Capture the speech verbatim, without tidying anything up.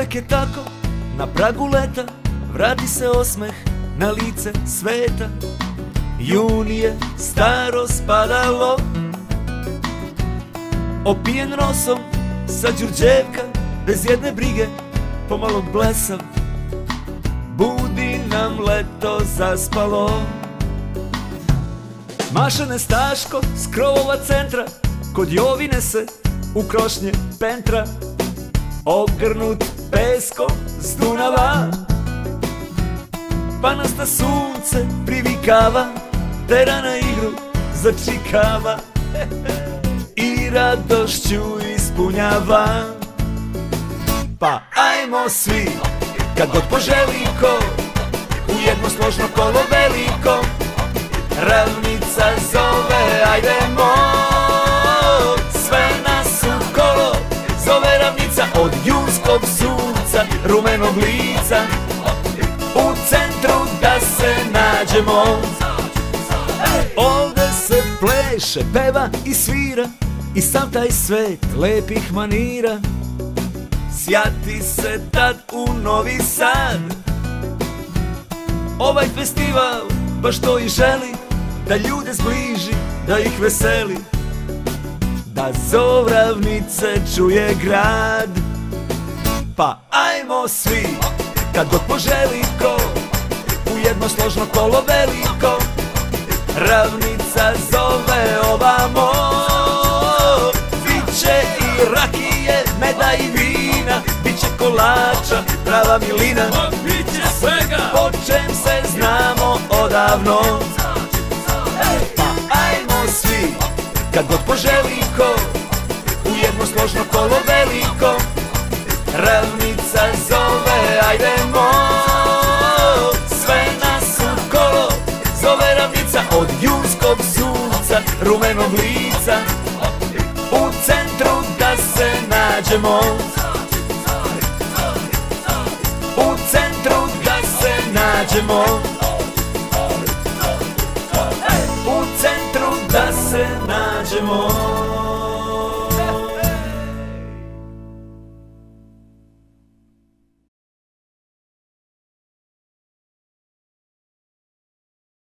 Uvek je tako, na pragu leta vrati se osmeh na lice sveta. Juni je staro spadalo, opijen rosom sa Đurđevka, bez jedne brige, pomalo blesav, budi nam leto zaspalo. Maše nestaško s krovova centra, kod Jovine se u krošnje pentra, ogrnut peskom s Dunava, pa nas na sunce privikava, tera na igru začikava i radošću ispunjava. Pa ajmo svi, kad god poželi ko, u jedno složno kolo veliko, ravnica zove, ajdemo, sve nas u kolo, zove ravnica od junskog sunca, rumenog lica, u centru da se nađemo. Ovde se pleše, peva i svira, i sav taj svet lepih manira sjati se tad u Novi Sad. Ovaj festival baš to i želi, da ljude zbliži, da ih veseli, da zov ravnice čuje grad. Pa ajmo svi, kad god poželi ko, u jedno složno kolo veliko, ravnica zove ovamo. Biće i rakije, meda i vina, biće kolača, prava milina, biće svega, po čem se znamo odavno. Pa ajmo svi, kad god poželi ko, u jedno složno kolo veliko, ravnica zove, ajdemo, sve nas u kolo, zove ravnica od junskog sunca, rumenog lica, u centru da se nađemo, u centru da se nađemo, u centru da se nađemo.